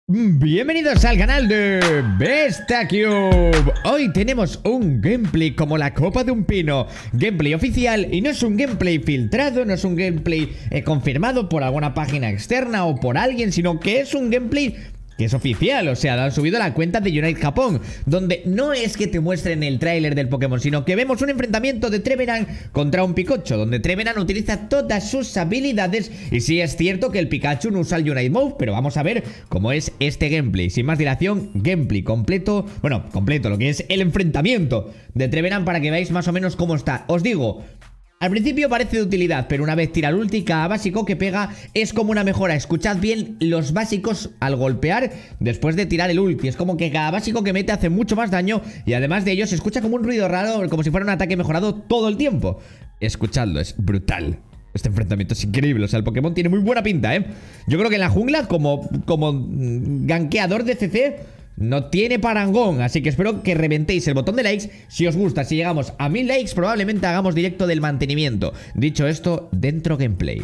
Bienvenidos al canal de Bestacube. Hoy tenemos un gameplay como la copa de un pino. Gameplay oficial, y no es un gameplay filtrado, no es un gameplay confirmado por alguna página externa o por alguien, sino que es un gameplay que es oficial. O sea, lo han subido a la cuenta de Unite Japón, donde no es que te muestren el tráiler del Pokémon, sino que vemos un enfrentamiento de Trevenant contra un Pikachu, donde Trevenant utiliza todas sus habilidades. Y sí es cierto que el Pikachu no usa el Unite Move, pero vamos a ver cómo es este gameplay. Sin más dilación, gameplay completo. Bueno, completo, lo que es el enfrentamiento de Trevenant, para que veáis más o menos cómo está. Os digo, al principio parece de utilidad, pero una vez tira el ulti, cada básico que pega es como una mejora. Escuchad bien los básicos al golpear después de tirar el ulti. Es como que cada básico que mete hace mucho más daño, y además de ello se escucha como un ruido raro, como si fuera un ataque mejorado todo el tiempo. Escuchadlo, es brutal. Este enfrentamiento es increíble, o sea, el Pokémon tiene muy buena pinta, ¿eh? Yo creo que en la jungla, como gankeador de CC, no tiene parangón, así que espero que reventéis el botón de likes si os gusta. Si llegamos a 1000 likes, probablemente hagamos directo del mantenimiento. Dicho esto, dentro gameplay.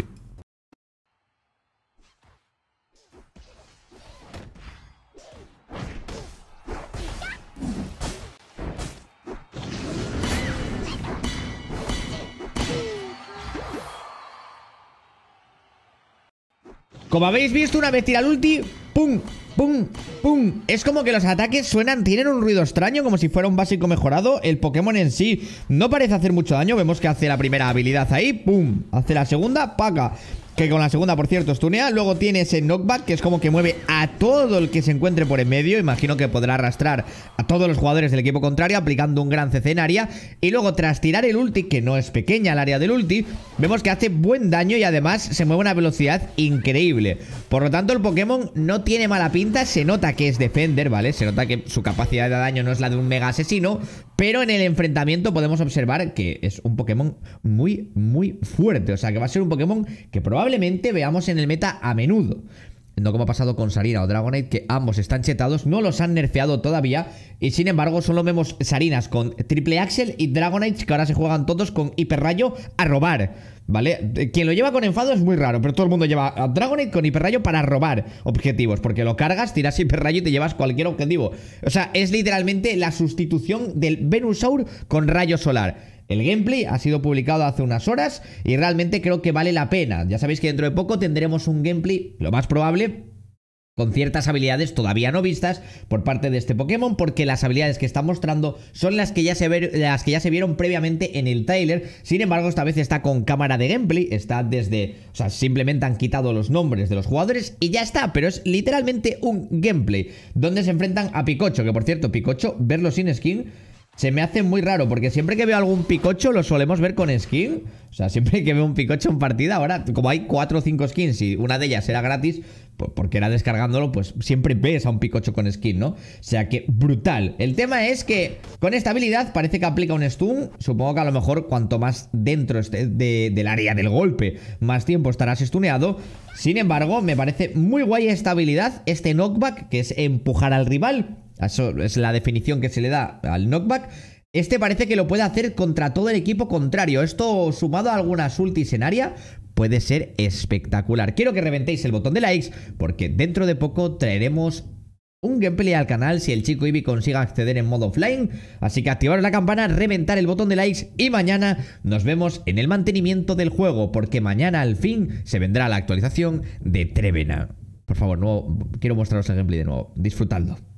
Como habéis visto, una vez tira el ulti, ¡pum! ¡Pum! ¡Pum! Es como que los ataques suenan, tienen un ruido extraño, como si fuera un básico mejorado. El Pokémon en sí no parece hacer mucho daño. Vemos que hace la primera habilidad ahí, ¡pum! Hace la segunda, ¡paca! Que con la segunda, por cierto, stunea. Luego tiene ese knockback, que es como que mueve a todo el que se encuentre por en medio. Imagino que podrá arrastrar a todos los jugadores del equipo contrario, aplicando un gran CC en área. Y luego, tras tirar el ulti, que no es pequeña el área del ulti, vemos que hace buen daño y además se mueve a una velocidad increíble. Por lo tanto, el Pokémon no tiene mala pinta. Se nota que es Defender, ¿vale? Se nota que su capacidad de daño no es la de un mega asesino, pero en el enfrentamiento podemos observar que es un Pokémon muy, muy fuerte. O sea, que va a ser un Pokémon que probablemente veamos en el meta a menudo. No como ha pasado con Sarina o Dragonite, que ambos están chetados, no los han nerfeado todavía. Y sin embargo, solo vemos Sarinas con Triple Axel y Dragonites que ahora se juegan todos con Hiperrayo a robar, ¿vale? Quien lo lleva con enfado es muy raro, pero todo el mundo lleva a Dragonite con Hiperrayo para robar objetivos, porque lo cargas, tiras Hiperrayo y te llevas cualquier objetivo. O sea, es literalmente la sustitución del Venusaur con Rayo Solar. El gameplay ha sido publicado hace unas horas y realmente creo que vale la pena. Ya sabéis que dentro de poco tendremos un gameplay, lo más probable, con ciertas habilidades todavía no vistas por parte de este Pokémon, porque las habilidades que está mostrando son las que ya se vieron previamente en el tráiler. Sin embargo, esta vez está con cámara de gameplay, está desde... O sea, simplemente han quitado los nombres de los jugadores y ya está, pero es literalmente un gameplay donde se enfrentan a Pikachu, que por cierto, Pikachu, verlo sin skin se me hace muy raro, porque siempre que veo algún Pikachu lo solemos ver con skin. O sea, siempre que veo un Pikachu en partida, ahora como hay 4 o 5 skins y una de ellas era gratis, porque era descargándolo, pues siempre ves a un Pikachu con skin, ¿no? O sea que brutal. El tema es que con esta habilidad parece que aplica un stun. Supongo que a lo mejor cuanto más dentro esté del área del golpe, más tiempo estarás stuneado. Sin embargo, me parece muy guay esta habilidad, este knockback, que es empujar al rival. Eso es la definición que se le da al knockback. Este parece que lo puede hacer contra todo el equipo contrario. Esto, sumado a algunas ultis en área, puede ser espectacular. Quiero que reventéis el botón de likes, porque dentro de poco traeremos un gameplay al canal si el chico Eevee consigue acceder en modo offline. Así que activaros la campana, reventar el botón de likes, y mañana nos vemos en el mantenimiento del juego, porque mañana al fin se vendrá la actualización de Trevenant. Por favor, no quiero mostraros el gameplay de nuevo. Disfrutadlo.